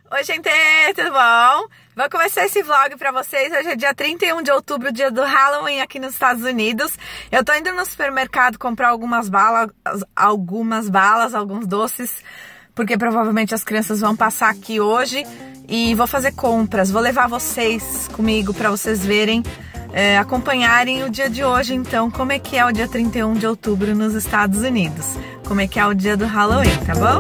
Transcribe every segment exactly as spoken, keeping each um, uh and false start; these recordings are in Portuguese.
Oi, gente, tudo bom? Vou começar esse vlog pra vocês. Hoje é dia trinta e um de outubro, dia do Halloween aqui nos Estados Unidos. Eu tô indo no supermercado comprar algumas balas, algumas balas, alguns doces, porque provavelmente as crianças vão passar aqui hoje e vou fazer compras. Vou levar vocês comigo pra vocês verem, é, acompanharem o dia de hoje, então, como é que é o dia trinta e um de outubro nos Estados Unidos. Como é que é o dia do Halloween, tá bom?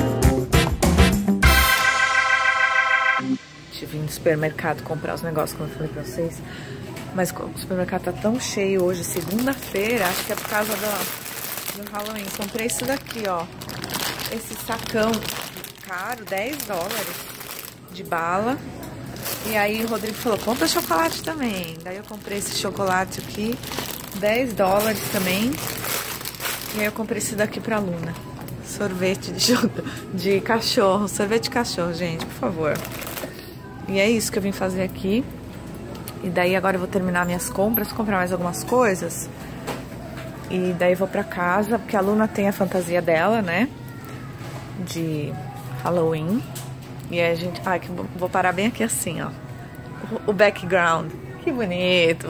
Vim no supermercado comprar os negócios, como eu falei pra vocês. Mas o supermercado tá tão cheio hoje, segunda-feira, acho que é por causa do, do Halloween. Comprei isso daqui, ó. Esse sacão caro, dez dólares de bala. E aí o Rodrigo falou, compra chocolate também. Daí eu comprei esse chocolate aqui, dez dólares também. E aí eu comprei esse daqui pra Luna. Sorvete de, de cachorro, sorvete de cachorro, gente, por favor. E é isso que eu vim fazer aqui. E daí agora eu vou terminar minhas compras, comprar mais algumas coisas. E daí eu vou pra casa, porque a Luna tem a fantasia dela, né? De Halloween. E aí a gente... Ai, que vou parar bem aqui assim, ó. O, o background. Que bonito.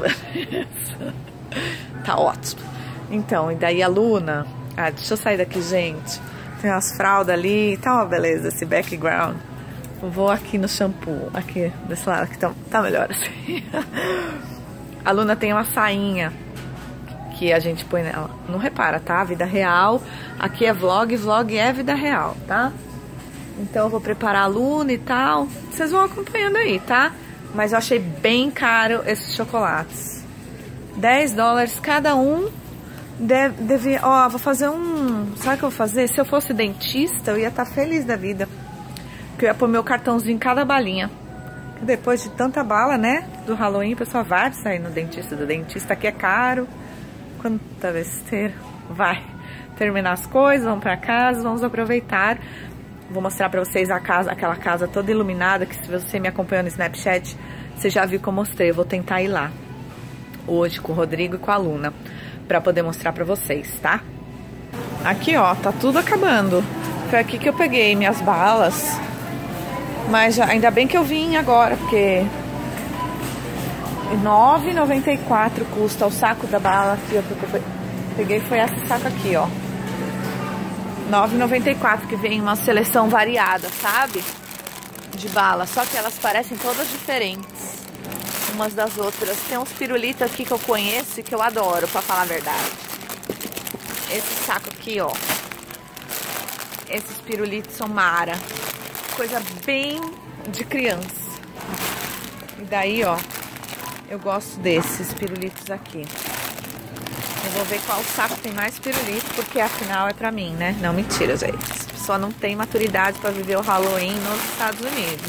Tá ótimo. Então, e daí a Luna... Ah, deixa eu sair daqui, gente. Tem umas fraldas ali. Tá uma beleza esse background. Vou aqui no shampoo, aqui desse lado, que tá, tá melhor assim. A Luna tem uma sainha que a gente põe nela. Não repara, tá? Vida real. Aqui é vlog, vlog é vida real, tá? Então eu vou preparar a Luna e tal. Vocês vão acompanhando aí, tá? Mas eu achei bem caro esses chocolates. dez dólares cada um. Deve, deve, ó, vou fazer um... Sabe o que eu vou fazer? Se eu fosse dentista, eu ia estar feliz da vida. Que eu ia pôr meu cartãozinho em cada balinha. Depois de tanta bala, né? Do Halloween, a pessoa vai sair no dentista. Do dentista aqui é caro. Quanta besteira. Vai terminar as coisas, vamos pra casa, vamos aproveitar. Vou mostrar pra vocês a casa, aquela casa toda iluminada, que se você me acompanhou no Snapchat, você já viu que eu mostrei. Eu vou tentar ir lá hoje com o Rodrigo e com a Luna, pra poder mostrar pra vocês, tá? Aqui, ó, tá tudo acabando. Foi aqui que eu peguei minhas balas. Mas já, ainda bem que eu vim agora, porque nove reais e noventa e quatro centavos custa o saco da bala aqui, ó, que eu peguei foi esse saco aqui, ó. nove reais e noventa e quatro centavos, que vem uma seleção variada, sabe? De bala, só que elas parecem todas diferentes umas das outras. Tem uns pirulitos aqui que eu conheço e que eu adoro, pra falar a verdade. Esse saco aqui, ó. Esses pirulitos são mara. Coisa bem de criança. E daí, ó, eu gosto desses pirulitos aqui. Eu vou ver qual saco tem mais pirulito, porque afinal é pra mim, né? Não, mentira, gente. A pessoa não tem maturidade pra viver o Halloween nos Estados Unidos,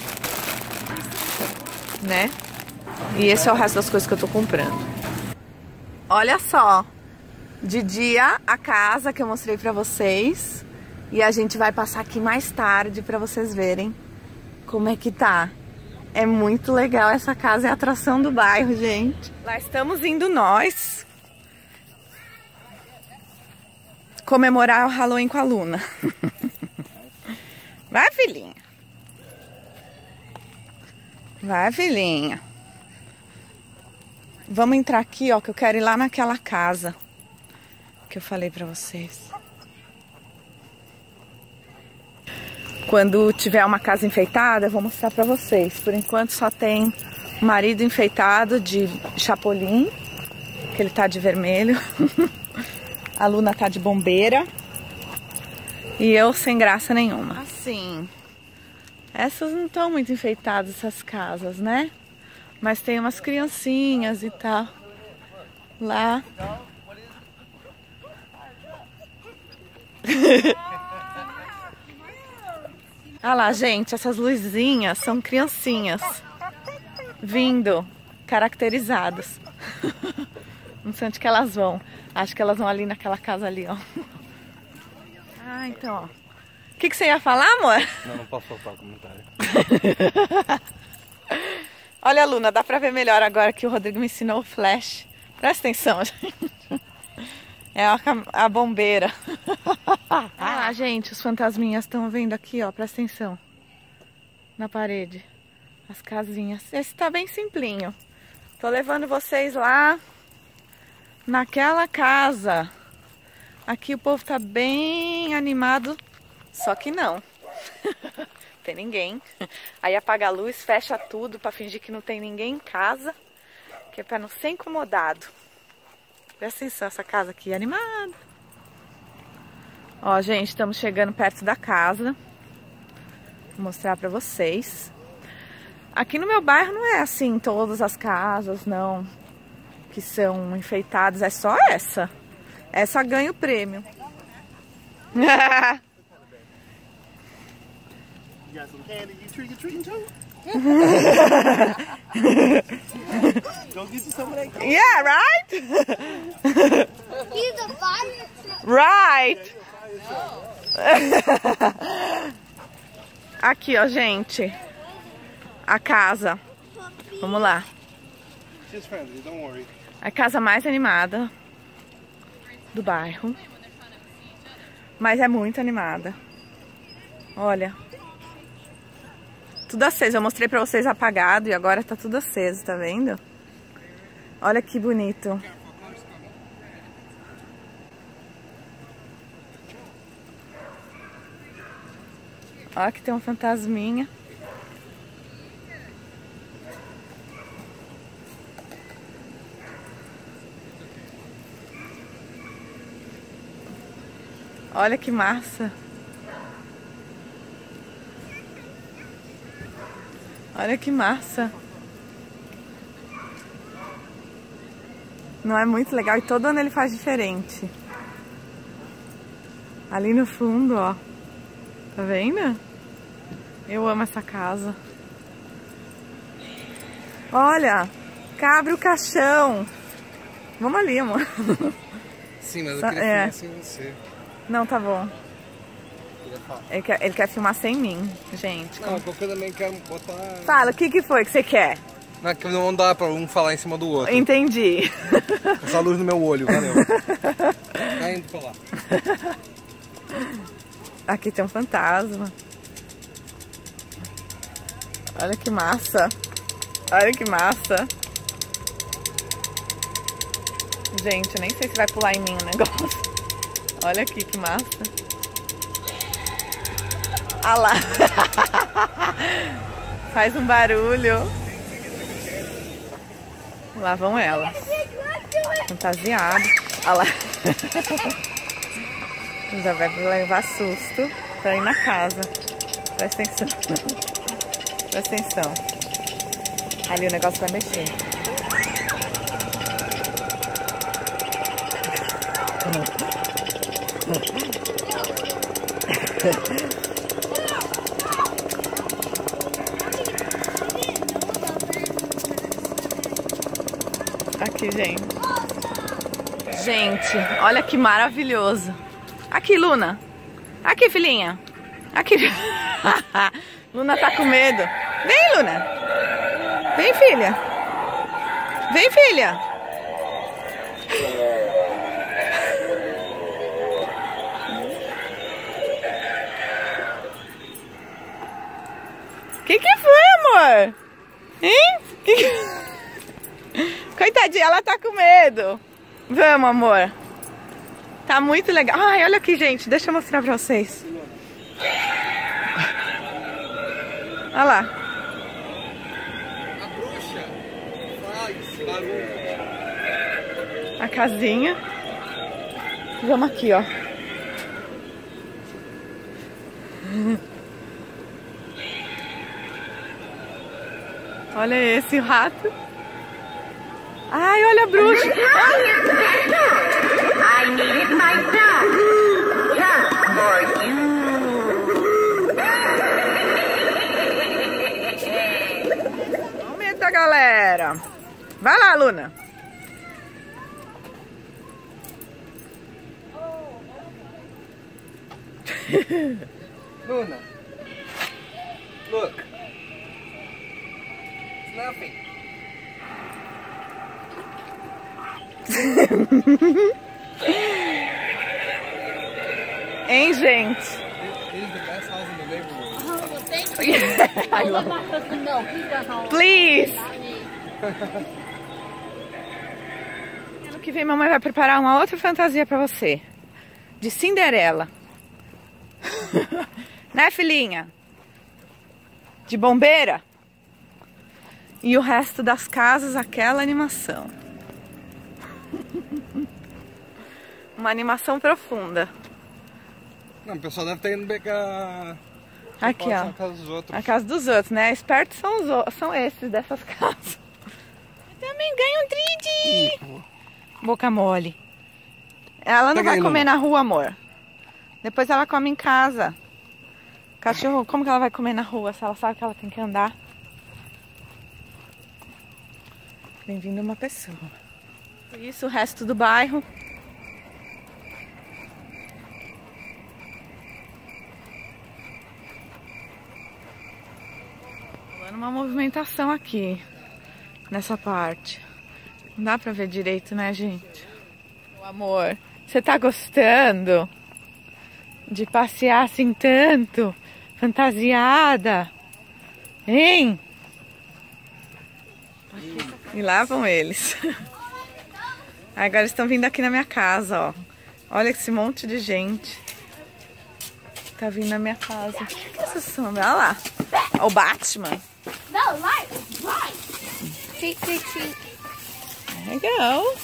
né? E esse é o resto das coisas que eu tô comprando. Olha só. De dia, a casa que eu mostrei pra vocês. E a gente vai passar aqui mais tarde pra vocês verem como é que tá. É muito legal essa casa, é a atração do bairro, gente. Lá estamos indo nós comemorar o Halloween com a Luna. Vai, filhinha. Vai, filhinha. Vamos entrar aqui, ó, que eu quero ir lá naquela casa que eu falei pra vocês. Quando tiver uma casa enfeitada, eu vou mostrar pra vocês. Por enquanto só tem o marido enfeitado de chapolim, que ele tá de vermelho. A Luna tá de bombeira. E eu sem graça nenhuma. Assim, essas não estão muito enfeitadas, essas casas, né? Mas tem umas criancinhas e tal. Lá. Olha lá, gente, essas luzinhas são criancinhas vindo, caracterizadas. Não sei onde que elas vão. Acho que elas vão ali naquela casa ali, ó. Ah, então, ó. O que, que você ia falar, amor? Não, não posso soltar o comentário. Olha, Luna, dá pra ver melhor agora que o Rodrigo me ensinou o flash. Presta atenção, gente. É a, a bombeira. Ah, gente, os fantasminhas estão vendo aqui, ó. Presta atenção. na parede. As casinhas. Esse tá bem simplinho. Tô levando vocês lá naquela casa. Aqui o povo tá bem animado, só que não. Tem ninguém. Aí apaga a luz, fecha tudo pra fingir que não tem ninguém em casa, que é pra não ser incomodado. Presta atenção, essa casa aqui é animada. Ó, gente, estamos chegando perto da casa. Vou mostrar pra vocês. Aqui no meu bairro não é assim, todas as casas, não, que são enfeitadas, é só essa. Essa ganha o prêmio. Yeah, right? He's a fire truck. Right. Aqui, ó, gente. A casa. Vamos lá. A casa mais animada do bairro. Mas é muito animada. Olha. Tudo aceso. Eu mostrei pra vocês apagado e agora tá tudo aceso, tá vendo? Olha que bonito. Olha que tem um fantasminha. Olha que massa. Olha que massa. Não é muito legal? E todo ano ele faz diferente. Ali no fundo, ó. Tá vendo? Eu amo essa casa. Olha, cabe o caixão. Vamos ali, amor. Sim, mas eu Só, queria é. filmar sem você. Não, tá bom. Ele quer, ele quer filmar sem mim, gente. Não, porque eu também quero botar... Fala, o que que foi que você quer? Não, é que não dá pra um falar em cima do outro. Entendi. Essa luz no meu olho, valeu. Tá indo pra lá. Aqui tem um fantasma. Olha que massa. Olha que massa. Gente, eu nem sei se vai pular em mim o negócio. Olha aqui que massa. Ah lá. Faz um barulho. Lá vão elas. Fantasiado. Ah lá. Já vai levar susto pra ir na casa. Presta atenção. Presta atenção. Ali o negócio vai mexer. Aqui, gente. Gente, olha que maravilhoso. Aqui, Luna. Aqui, filhinha. Aqui. Luna tá com medo. Vem, Luna. Vem, filha. Vem, filha. Que que foi, amor? Hein? Que que... Coitadinha, ela tá com medo. Vamos, amor. Tá muito legal. Ai, olha aqui, gente. Deixa eu mostrar pra vocês. Olha lá. A bruxa faz barulho. A casinha. Vamos aqui, ó. Olha esse rato. Ai, olha a bruxa. I needed my dog. Just for you. Aumenta, galera. Vai lá, Luna. Luna, look. It's nothing. Hein, gente? It is the best house in the neighborhood. Oh, well, thank you. I love Please! Ano que vem, mamãe vai preparar uma outra fantasia pra você. De Cinderela. Né, filhinha? De bombeira. E o resto das casas, aquela animação. Uma animação profunda. Não, o pessoal deve ter ido pegar... Aqui, ó. A casa dos outros. A casa dos outros, né? Espertos são, os, são esses dessas casas. Eu também ganho um tride. Boca mole. Ela não Pega vai aí, comer Luna. na rua, amor. Depois ela come em casa. Cachorro, como que ela vai comer na rua se ela sabe que ela tem que andar? Bem-vindo uma pessoa. Isso, o resto do bairro. Rolando uma movimentação aqui, nessa parte. Não dá pra ver direito, né, gente? Meu amor, você tá gostando de passear assim tanto? Fantasiada? Hein? E lá vão eles. Agora estão vindo aqui na minha casa, ó. Olha esse monte de gente. Tá vindo na minha casa. O que é essa sombra? Olha lá. O Batman. No, light, light. Treat, treat, treat. There you go.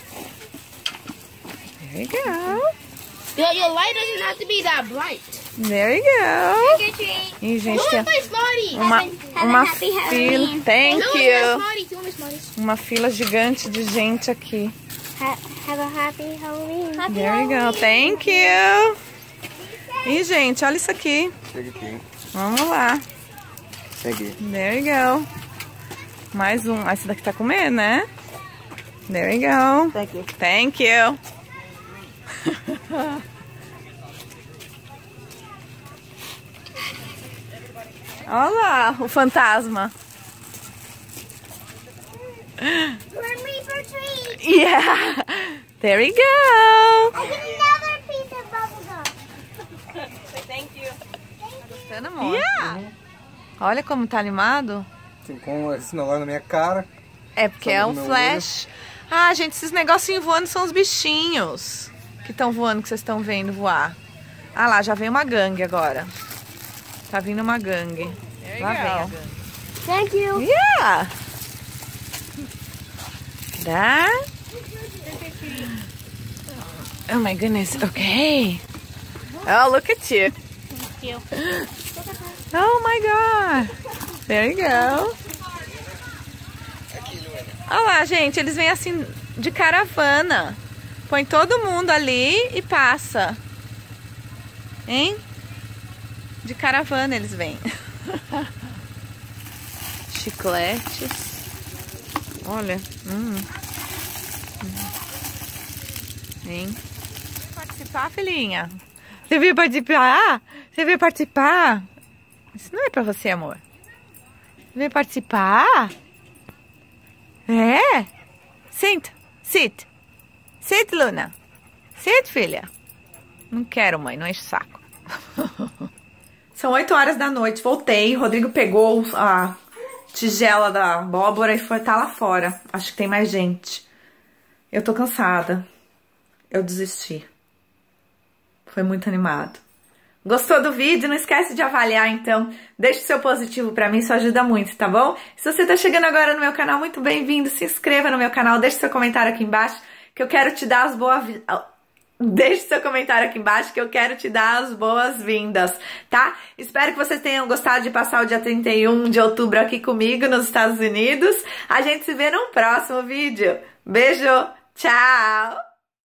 There you go. Your, your light doesn't have to be that bright. There you go. Treat, treat. E, gente, Go tem and play Smarty. uma, uma fila. Thank No, you. Smarty. Two more Smarties. Uma fila gigante de gente aqui. Ha have a happy Halloween. Happy There you go. Thank you. E, gente, olha isso aqui. Chega aqui. Vamos lá. Cheguei. There you go. Mais um. Ah, esse daqui tá comendo, né? There you go. Thank you. Thank you. Olha lá o fantasma. Let me for treat. Yeah. There you go. I get another piece of bubble gum. Thank you. Gostando, amor? Yeah. Olha como tá animado. Assim, com esse negócio na minha cara. É porque Só é no um meu flash. Ah, gente, esses negocinhos voando são os bichinhos que estão voando, que vocês estão vendo voar. Ah lá, já vem uma gangue agora. Tá vindo uma gangue. Lá vem a gangue. Thank you. Yeah! That? Oh my goodness, okay. Oh, look at you. Thank you. Oh my god. There you go. Olha lá, gente, eles vêm assim de caravana. Põe todo mundo ali e passa. Hein? De caravana eles vêm. Chicletes. Olha. Hum. Hein? Participar, filhinha? Você veio participar? Você veio participar? Isso não é pra você, amor. Você veio participar? É? Senta. Sit. Sit, Luna. Sit, filha. Não quero, mãe. Não enche o saco. São oito horas da noite. Voltei. Rodrigo pegou a tigela da abóbora e foi tá lá fora. Acho que tem mais gente. Eu tô cansada. Eu desisti. Foi muito animado. Gostou do vídeo? Não esquece de avaliar, então. Deixe seu positivo pra mim, isso ajuda muito, tá bom? Se você tá chegando agora no meu canal, muito bem-vindo. Se inscreva no meu canal, deixe seu comentário aqui embaixo, que eu quero te dar as boas... Deixe seu comentário aqui embaixo, que eu quero te dar as boas-vindas, tá? Espero que vocês tenham gostado de passar o dia trinta e um de outubro aqui comigo nos Estados Unidos. A gente se vê no próximo vídeo. Beijo, tchau!